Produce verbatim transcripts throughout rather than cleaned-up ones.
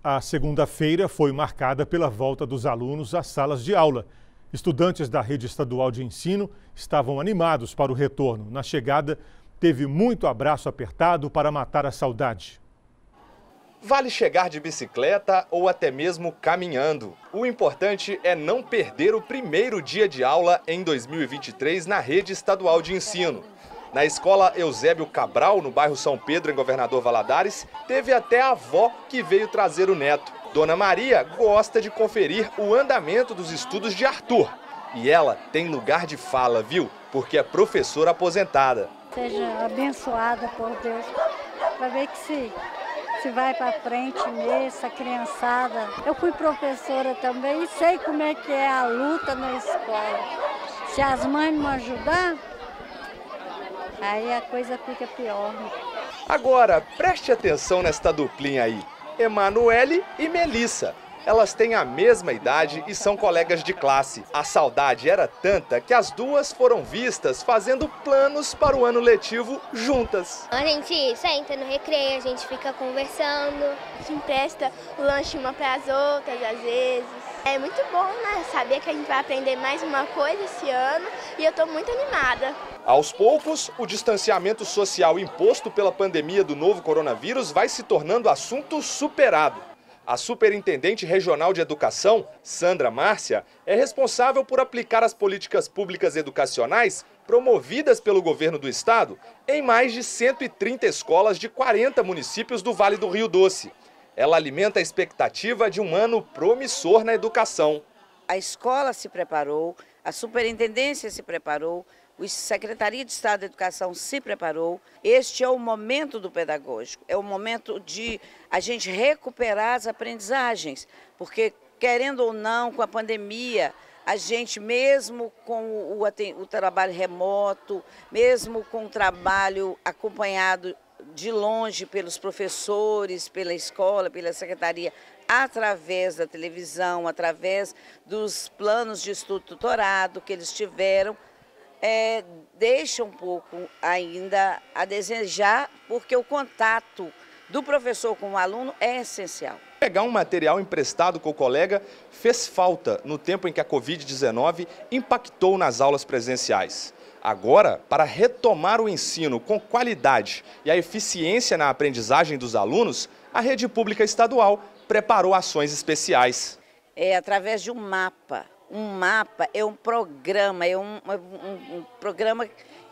A segunda-feira foi marcada pela volta dos alunos às salas de aula. Estudantes da rede estadual de ensino estavam animados para o retorno. Na chegada, teve muito abraço apertado para matar a saudade. Vale chegar de bicicleta ou até mesmo caminhando. O importante é não perder o primeiro dia de aula em dois mil e vinte e três na rede estadual de ensino. Na escola Eusébio Cabral, no bairro São Pedro, em Governador Valadares, teve até a avó que veio trazer o neto. Dona Maria gosta de conferir o andamento dos estudos de Arthur. E ela tem lugar de fala, viu? Porque é professora aposentada. Seja abençoada por Deus, para ver que se, se vai para frente mesmo, essa criançada. Eu fui professora também e sei como é que é a luta na escola. Se as mães não ajudar, aí a coisa fica pior. Agora, preste atenção nesta duplinha aí. Emanuele e Melissa. Elas têm a mesma idade e são colegas de classe. A saudade era tanta que as duas foram vistas fazendo planos para o ano letivo juntas. A gente senta no recreio, a gente fica conversando, a gente empresta o lanche uma para as outras às vezes. É muito bom, né? Saber que a gente vai aprender mais uma coisa esse ano e eu estou muito animada. Aos poucos, o distanciamento social imposto pela pandemia do novo coronavírus vai se tornando assunto superado. A Superintendente Regional de Educação, Sandra Márcia, é responsável por aplicar as políticas públicas educacionais promovidas pelo governo do estado em mais de cento e trinta escolas de quarenta municípios do Vale do Rio Doce. Ela alimenta a expectativa de um ano promissor na educação. A escola se preparou, a superintendência se preparou, a Secretaria de Estado da Educação se preparou. Este é o momento do pedagógico, é o momento de a gente recuperar as aprendizagens, porque, querendo ou não, com a pandemia, a gente, mesmo com o, o trabalho remoto, mesmo com o trabalho acompanhado de longe pelos professores, pela escola, pela secretaria, através da televisão, através dos planos de estudo tutorado que eles tiveram, É, deixa um pouco ainda a desejar, porque o contato do professor com o aluno é essencial. Pegar um material emprestado com o colega fez falta no tempo em que a covid dezenove impactou nas aulas presenciais. Agora, para retomar o ensino com qualidade e a eficiência na aprendizagem dos alunos, a rede pública estadual preparou ações especiais. É através de um mapa. Um mapa é um programa, é um, um, um programa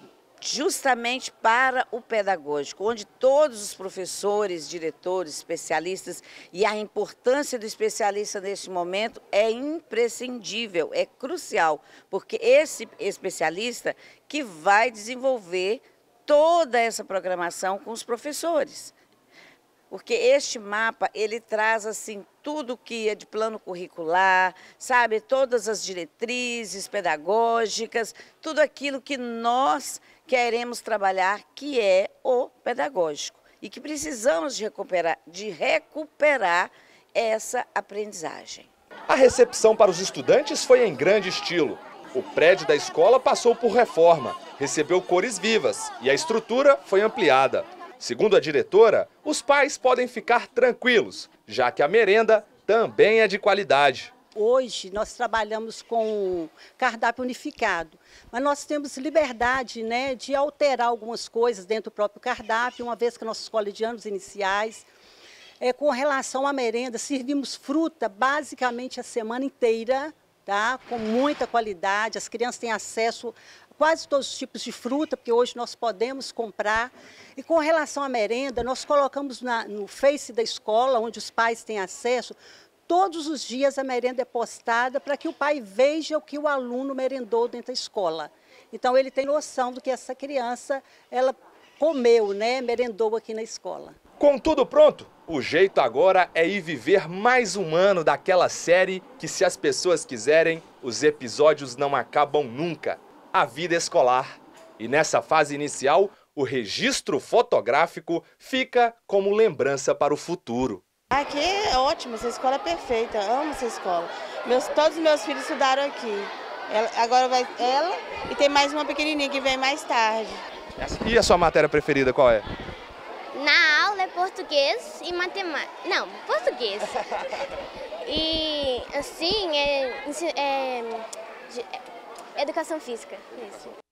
justamente para o pedagógico, onde todos os professores, diretores, especialistas, e a importância do especialista neste momento é imprescindível, é crucial, porque esse especialista que vai desenvolver toda essa programação com os professores. Porque este mapa, ele traz assim tudo que é de plano curricular, sabe, todas as diretrizes pedagógicas, tudo aquilo que nós queremos trabalhar, que é o pedagógico. E que precisamos de recuperar, de recuperar essa aprendizagem. A recepção para os estudantes foi em grande estilo. O prédio da escola passou por reforma, recebeu cores vivas e a estrutura foi ampliada. Segundo a diretora, os pais podem ficar tranquilos, já que a merenda também é de qualidade. Hoje nós trabalhamos com cardápio unificado, mas nós temos liberdade, né, de alterar algumas coisas dentro do próprio cardápio, uma vez que a nossa escola é de anos iniciais. É, com relação à merenda, servimos fruta basicamente a semana inteira, tá, com muita qualidade, as crianças têm acesso quase todos os tipos de fruta, porque hoje nós podemos comprar. E com relação à merenda, nós colocamos na, no Face da escola, onde os pais têm acesso, todos os dias a merenda é postada para que o pai veja o que o aluno merendou dentro da escola. Então ele tem noção do que essa criança ela comeu, né, merendou aqui na escola. Com tudo pronto, o jeito agora é ir viver mais um ano daquela série que, se as pessoas quiserem, os episódios não acabam nunca. A vida escolar. E nessa fase inicial, o registro fotográfico fica como lembrança para o futuro. Aqui é ótimo, essa escola é perfeita, amo essa escola. Meus, todos os meus filhos estudaram aqui. Ela, agora vai ela e tem mais uma pequenininha que vem mais tarde. E a sua matéria preferida qual é? Na aula é português e matemática. Não, português. E assim, é, é, é educação física. Isso.